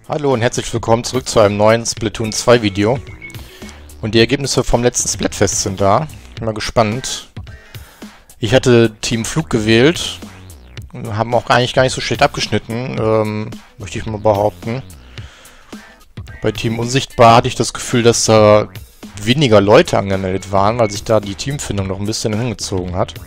Hallo und herzlich willkommen zurück zu einem neuen Splatoon 2 Video. Und die Ergebnisse vom letzten Splatfest sind da. Bin mal gespannt. Ich hatte Team Flug gewählt. Haben auch eigentlich gar nicht so schlecht abgeschnitten, möchte ich mal behaupten. Bei Team Unsichtbar hatte ich das Gefühl, dass da weniger Leute angemeldet waren, weil sich da die Teamfindung noch ein bisschen hingezogen hat.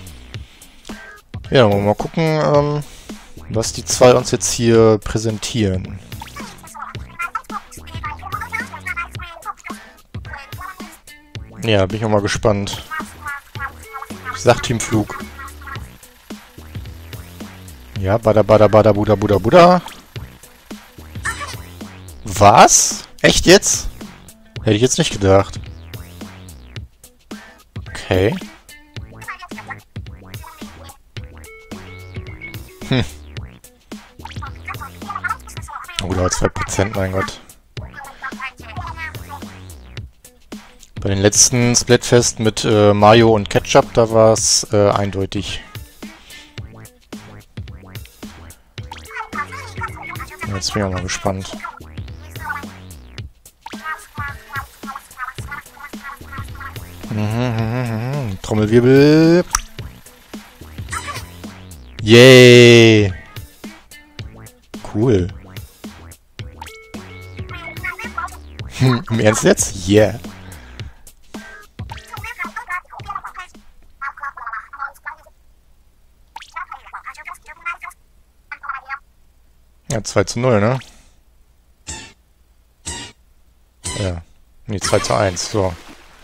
Ja, mal gucken, was die zwei uns jetzt hier präsentieren. Ja, bin ich auch mal gespannt. Ich sag Team Flug. Ja, bada bada bada buda buda buda. Was? Echt jetzt? Hätte ich jetzt nicht gedacht. Okay. Oh, da 2%, mein Gott. Bei den letzten Splatfest mit Mayo und Ketchup, da war es eindeutig. Jetzt bin ich auch mal gespannt. Trommelwirbel. Yay! Cool. Im Ernst jetzt? Yeah. Ja, 2:0, ne? Ja. Nee, 2:1, so.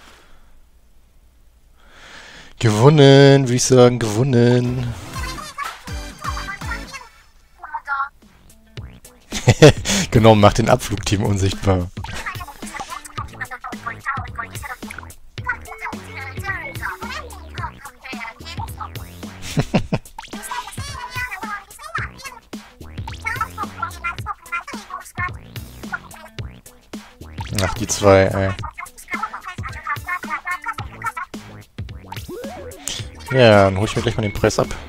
Gewonnen, würde ich sagen, gewonnen. Genau, macht den Abflugteam unsichtbar. Ach, die zwei, ey. Ja, dann hol ich mir gleich mal den Preis ab.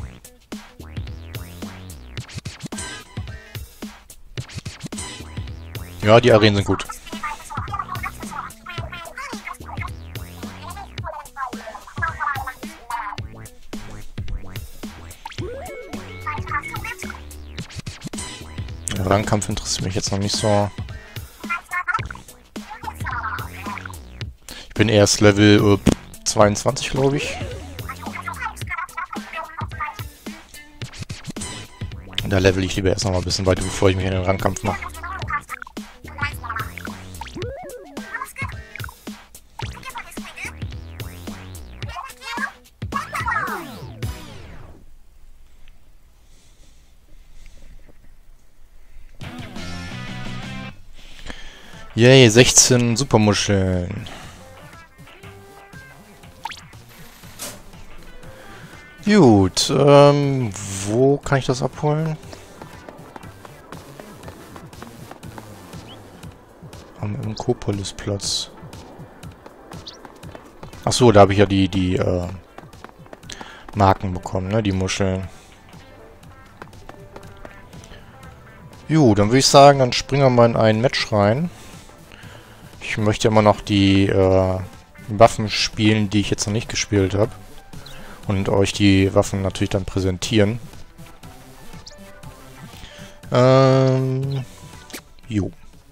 Ja, die Arenen sind gut. Der Rangkampf interessiert mich jetzt noch nicht so. Ich bin erst Level 22, glaube ich. Und da level ich lieber erst noch mal ein bisschen weiter, bevor ich mich in den Rangkampf mache. Yay, 16 Supermuscheln. Gut, wo kann ich das abholen? Am Inkopolisplatz. Achso, da habe ich ja die Marken bekommen, ne? Die Muscheln. Jo, dann würde ich sagen, dann springen wir mal in ein Match rein. Ich möchte immer noch die Waffen spielen, die ich jetzt noch nicht gespielt habe. Und euch die Waffen natürlich dann präsentieren. Jo.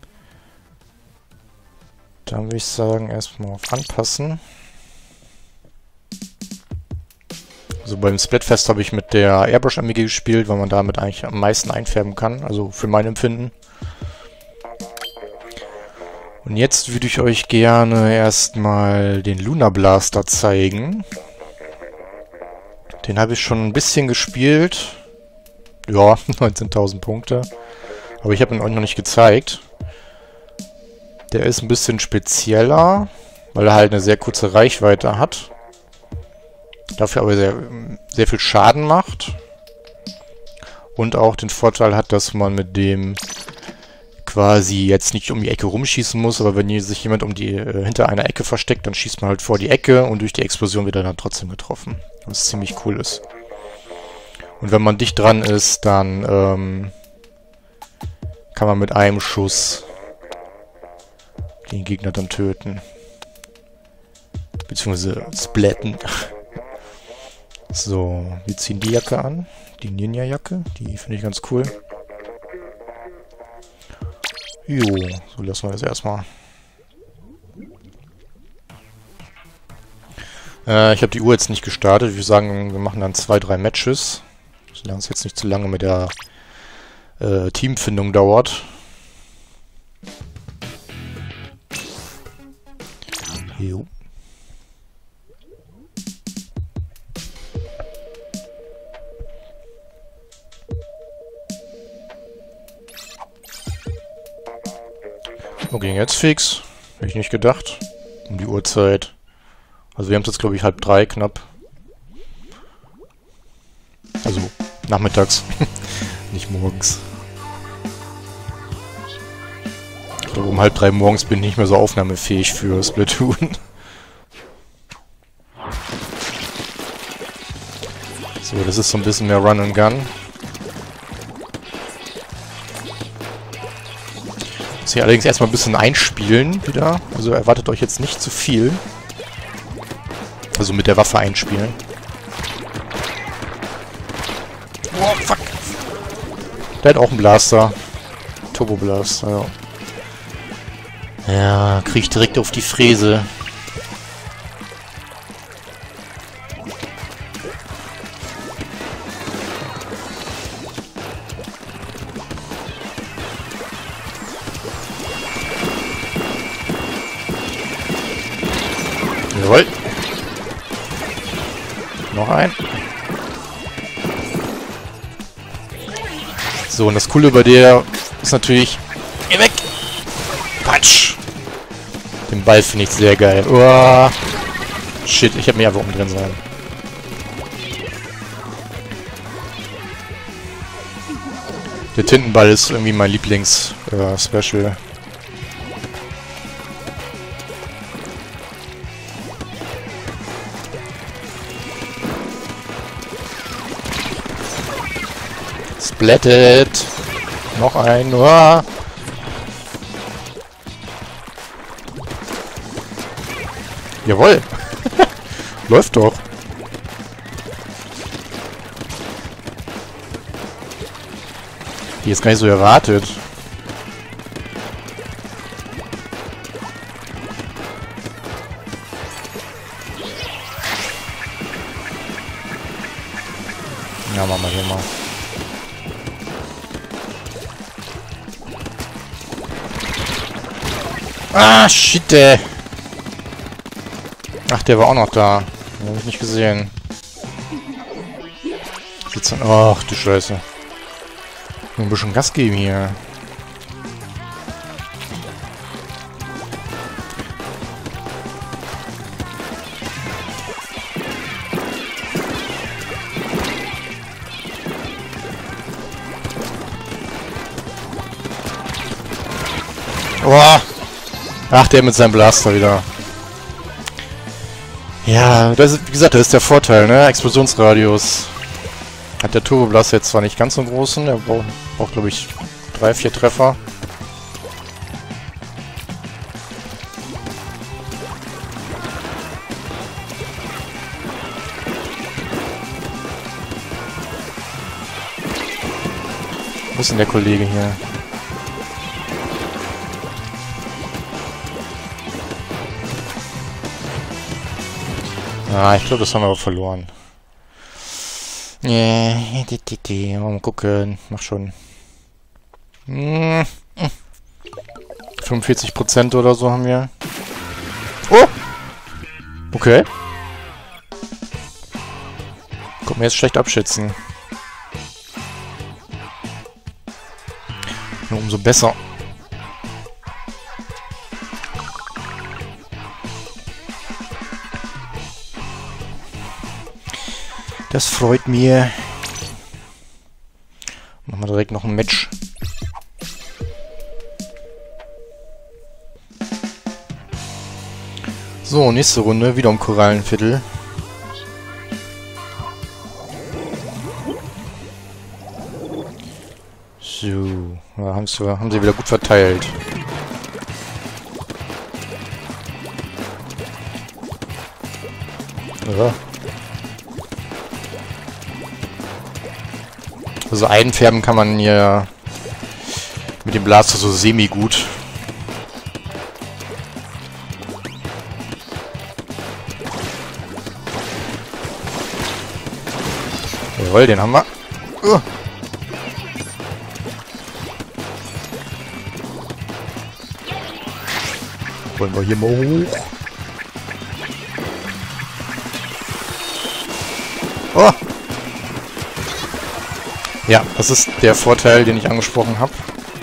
Dann würde ich sagen, erstmal auf Anpassen. Also beim Splatfest habe ich mit der Airbrush-Armee gespielt, weil man damit eigentlich am meisten einfärben kann. Also für mein Empfinden. Und jetzt würde ich euch gerne erstmal den Lunar Blaster zeigen. Den habe ich schon ein bisschen gespielt. Ja, 19.000 Punkte. Aber ich habe ihn euch noch nicht gezeigt. Der ist ein bisschen spezieller, weil er halt eine sehr kurze Reichweite hat. Dafür aber sehr viel Schaden macht. Und auch den Vorteil hat, dass man mit dem quasi jetzt nicht um die Ecke rumschießen muss, aber wenn sich jemand hinter einer Ecke versteckt, dann schießt man halt vor die Ecke und durch die Explosion wird er dann trotzdem getroffen. Was ziemlich cool ist. Und wenn man dicht dran ist, dann kann man mit einem Schuss den Gegner dann töten. Beziehungsweise splatten. So, wir ziehen die Jacke an. Die Ninja-Jacke. Die finde ich ganz cool. Jo, so lassen wir das erstmal. Ich habe die Uhr jetzt nicht gestartet. Ich würde sagen, wir machen dann 2, 3 Matches. Solange es jetzt nicht zu lange mit der Teamfindung dauert. Jo. Okay, jetzt fix. Hätte ich nicht gedacht. Um die Uhrzeit. Also wir haben es jetzt, glaube ich, 2:30 knapp. Also nachmittags. Nicht morgens. Ich glaube, um 2:30 morgens bin ich nicht mehr so aufnahmefähig für Splatoon. So, das ist so ein bisschen mehr Run and Gun. Muss hier allerdings erstmal ein bisschen einspielen wieder. Also erwartet euch jetzt nicht zu viel. Also mit der Waffe einspielen. Oh, fuck. Der hat auch einen Blaster. Turbo Blaster, ja. Ja, krieg ich direkt auf die Fräse. Jawohl. Noch ein. So, und das Coole bei der ist natürlich... Geh weg! Patsch! Den Ball finde ich sehr geil. Oh. Shit, ich habe mich einfach umdrehen sollen. Der Tintenball ist irgendwie mein Lieblings-Special. Splattet! Noch ein. Oh. Jawohl! Läuft doch! Die ist gar nicht so erwartet. Ja, machen wir hier mal. Ah, shit, ey. Ach, der war auch noch da. Den habe ich nicht gesehen. Ach, du Scheiße. Nur ein bisschen Gas geben hier. Oh. Ach, der mit seinem Blaster wieder. Ja, das ist, wie gesagt, das ist der Vorteil, ne? Explosionsradius. Hat der Turbo Blaster jetzt zwar nicht ganz so einen großen, der braucht glaube ich 3, 4 Treffer. Wo ist denn der Kollege hier? Ah, ich glaube, das haben wir aber verloren. Mal gucken. Mach schon. 45% oder so haben wir. Oh! Okay. Kommt mir jetzt schlecht abschätzen. Nur umso besser. Das freut mir. Machen wir direkt noch ein Match. So, nächste Runde. Wieder um Korallenviertel. So. Ja, haben sie wieder gut verteilt. Ja. Also einfärben kann man hier mit dem Blaster so semi-gut. Jawohl, den haben wir. Wollen wir hier mal hoch? Oh! Ja, das ist der Vorteil, den ich angesprochen habe.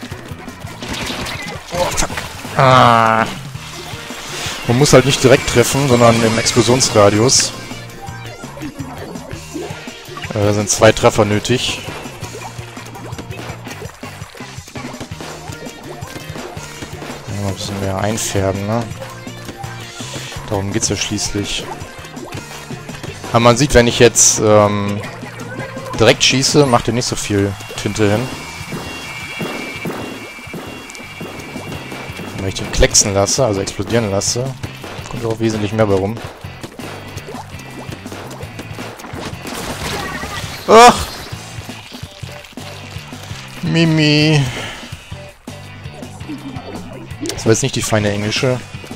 Oh, fuck. Ah. Man muss halt nicht direkt treffen, sondern im Explosionsradius. Da sind 2 Treffer nötig. Ja, ein bisschen mehr einfärben, ne? Darum geht's ja schließlich. Aber man sieht, wenn ich jetzt direkt schieße, macht er nicht so viel Tinte hin. Und wenn ich den klecksen lasse, also explodieren lasse, kommt auch wesentlich mehr bei rum. Ach! Mimi! Das war jetzt nicht die feine englische.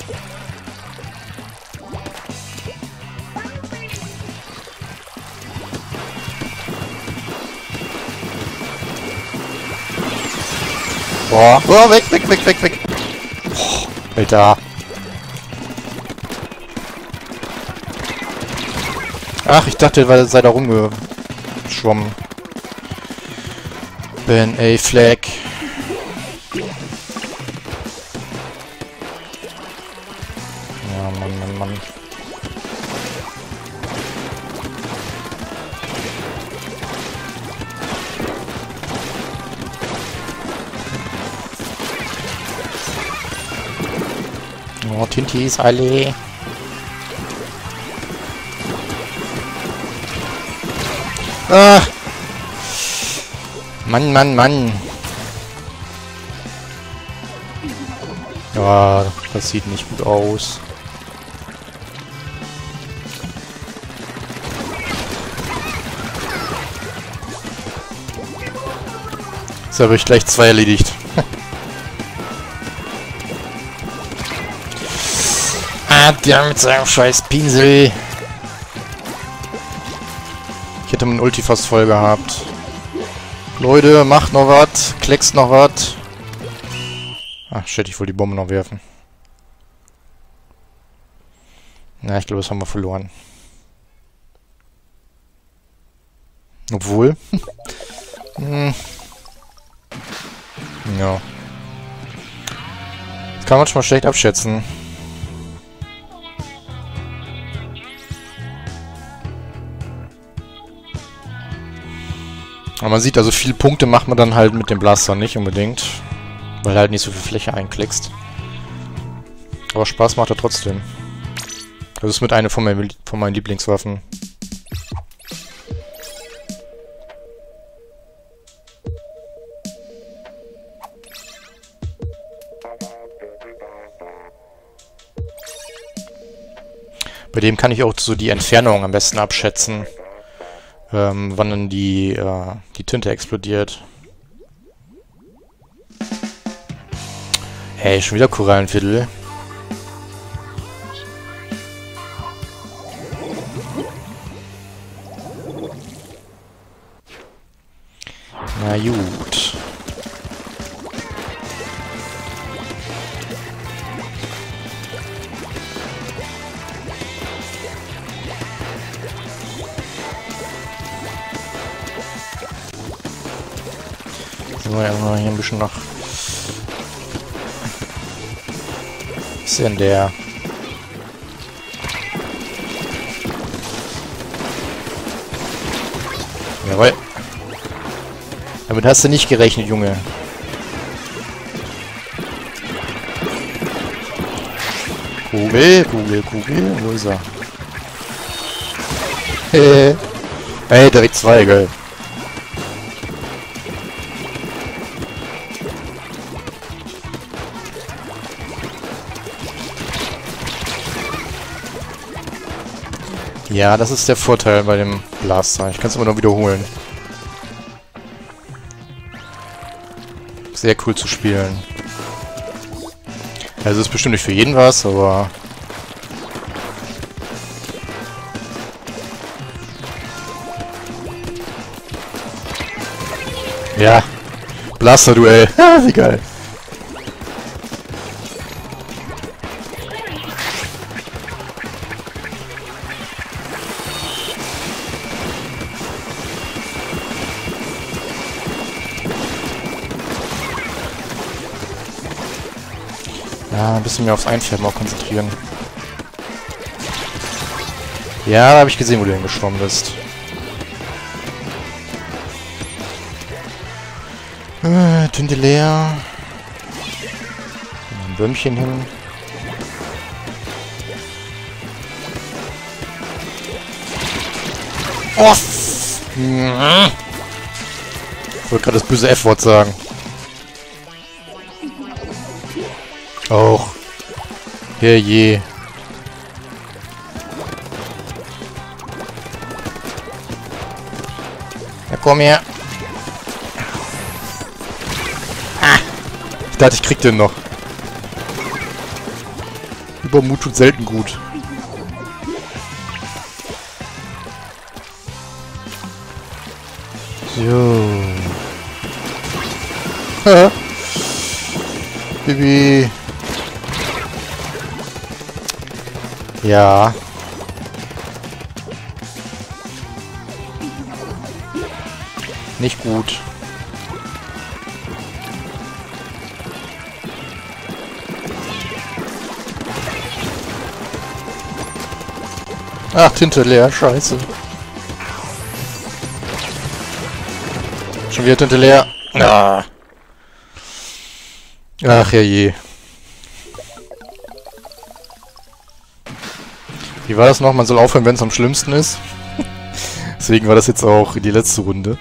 Boah, oh, weg! Boah, Alter. Ach, ich dachte, weil sei da rumgeschwommen. Ben Affleck. Ja, Mann. Oh, Tintis alle. Ah! Mann. Ja, das sieht nicht gut aus. Jetzt habe ich gleich 2 erledigt. Der mit seinem scheiß Pinsel. Ich hätte mein Ulti fast voll gehabt. Leute, macht noch was. Kleckst noch was. Ach, shit, ich wollte die Bombe noch werfen. Na, ich glaube, das haben wir verloren. Obwohl. Ja. Das kann man schon mal schlecht abschätzen. Aber man sieht also, viele Punkte macht man dann halt mit dem Blaster nicht unbedingt. Weil halt nicht so viel Fläche einklickst. Aber Spaß macht er trotzdem. Das ist mit einer von meinen Lieblingswaffen. Bei dem kann ich auch so die Entfernung am besten abschätzen. Wann dann die Tinte explodiert. Hey, schon wieder Korallenviertel. Na gut. So, erstmal hier ein bisschen noch. Was ist denn der? Jawohl. Damit hast du nicht gerechnet, Junge. Kugel. Wo ist er? Hey, direkt 2, geil. Ja, das ist der Vorteil bei dem Blaster. Ich kann es immer noch wiederholen. Sehr cool zu spielen. Also ist bestimmt nicht für jeden was, aber... Ja. Blaster-Duell. Wie geil. Ja, ein bisschen mehr aufs Einfärben auch konzentrieren. Ja, da habe ich gesehen, wo du hingeschwommen bist. Tinte leer. Ein Bömmchen hin. Oh! Ich wollte gerade das böse F-Wort sagen. Auch. Herrje. Ja, komm her. Ah. Ich dachte, ich krieg den noch. Übermut tut selten gut. So. Bibi. Ja. Nicht gut. Ach, Tinte leer, scheiße. Schon wieder Tinte leer. Ah. Ach, herrje. Wie war das noch? Man soll aufhören, wenn es am schlimmsten ist. Deswegen war das jetzt auch die letzte Runde.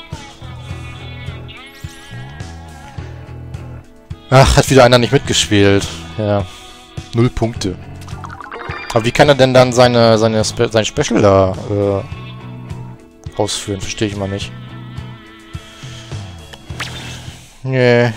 Ach, hat wieder einer nicht mitgespielt. Ja. 0 Punkte. Aber wie kann er denn dann sein Special da ausführen? Verstehe ich mal nicht. Nee.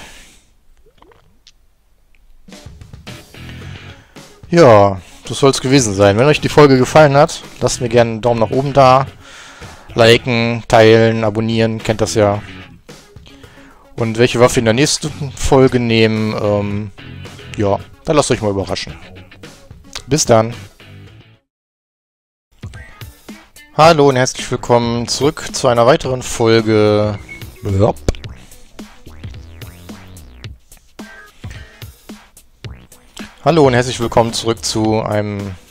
Ja, das soll es gewesen sein. Wenn euch die Folge gefallen hat, lasst mir gerne einen Daumen nach oben da. Liken, teilen, abonnieren, kennt das ja. Und welche Waffe in der nächsten Folge nehmen, ja, dann lasst euch mal überraschen. Bis dann. Hallo und herzlich willkommen zurück zu einer weiteren Folge. Hallo und herzlich willkommen zurück zu einem